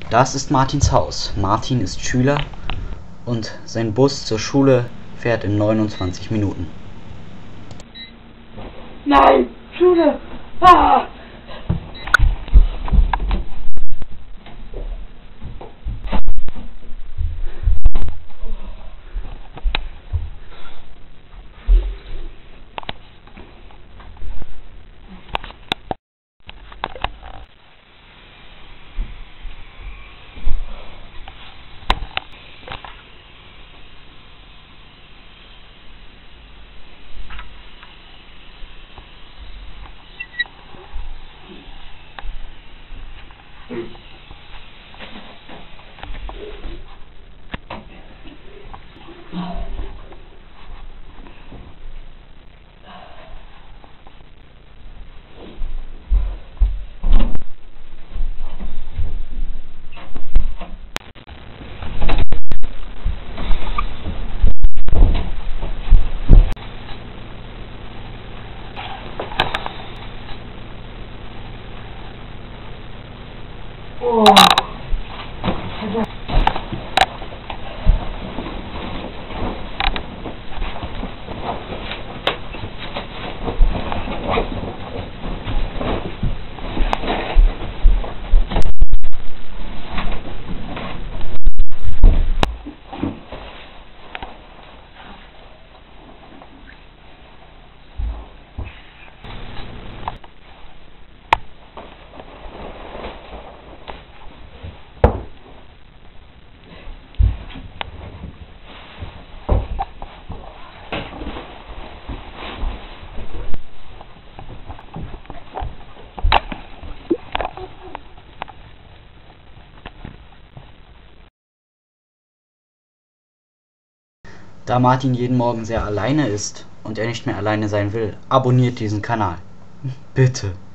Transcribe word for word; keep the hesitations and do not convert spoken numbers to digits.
Das ist Martins Haus. Martin ist Schüler und sein Bus zur Schule fährt in neunundzwanzig Minuten. Nein! Schule! Ah! Oh. Da Martin jeden Morgen sehr alleine ist und er nicht mehr alleine sein will, abonniert diesen Kanal. Bitte.